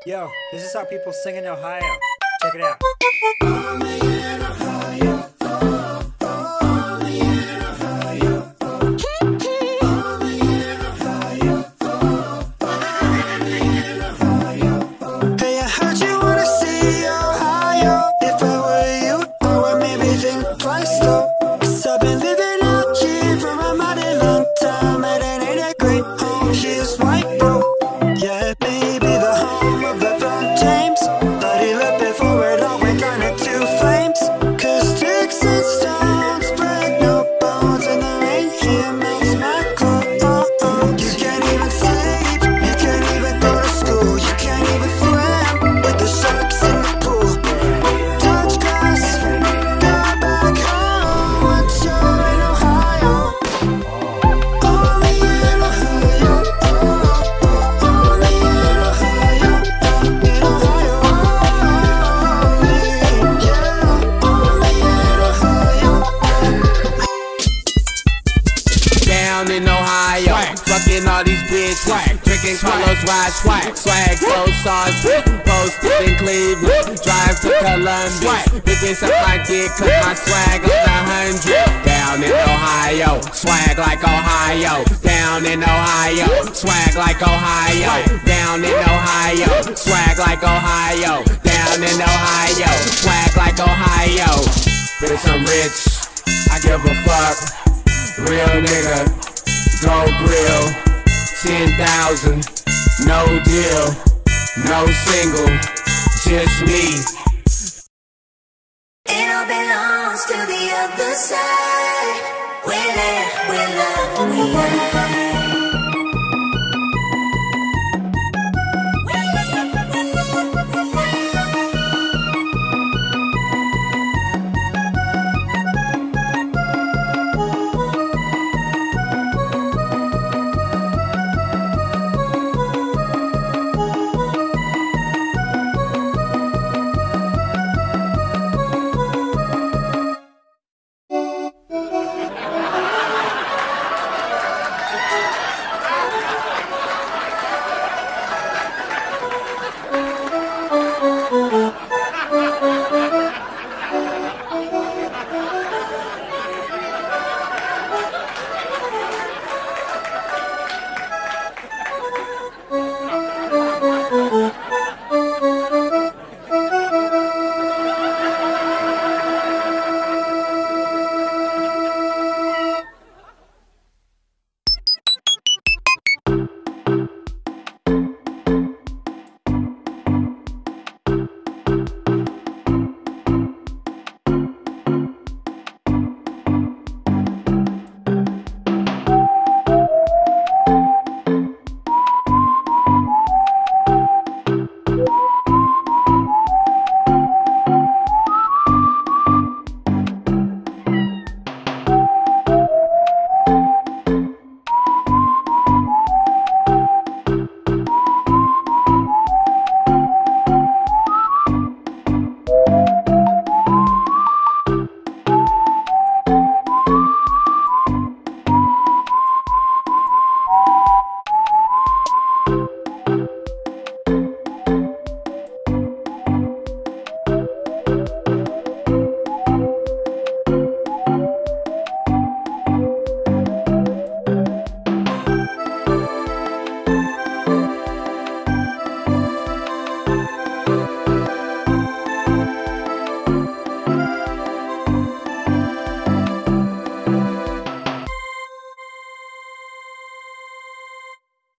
Yo, this is how people sing in Ohio. Check it out. Hey, I heard you wanna see Ohio. If I were you, I would maybe think twice though. 'Cause I've been living out here for a mighty long time. And it ain't a great home, here's white bro. Yeah, maybe the home of LeBron James, but he left before it all went down into flames. 'Cause sticks and stones break no bones, and the rain here melts my clothes. You can't even sleep, you can't even go to school, you can't even swim with the sharks in the pool. Touch grass, go back home once you're in Ohio. Only in Ohio, only in Ohio, in Ohio, only, yeah, only in Ohio. Down in Ohio, fucking all these bitches, drinking Carlos Wise, swag so sauce, posted in Cleveland, drive to Columbia, bitches up my dick 'cause my swag on 100. Down in Ohio, swag like Ohio. Down in Ohio, swag like Ohio. Down in Ohio, swag like Ohio. Down in Ohio, swag like Ohio. Bitch, I'm rich, I give a fuck. Real nigga, go grill, 10,000, no deal, no single, just me. It all belongs to the other side. We're there, we're love, we lie.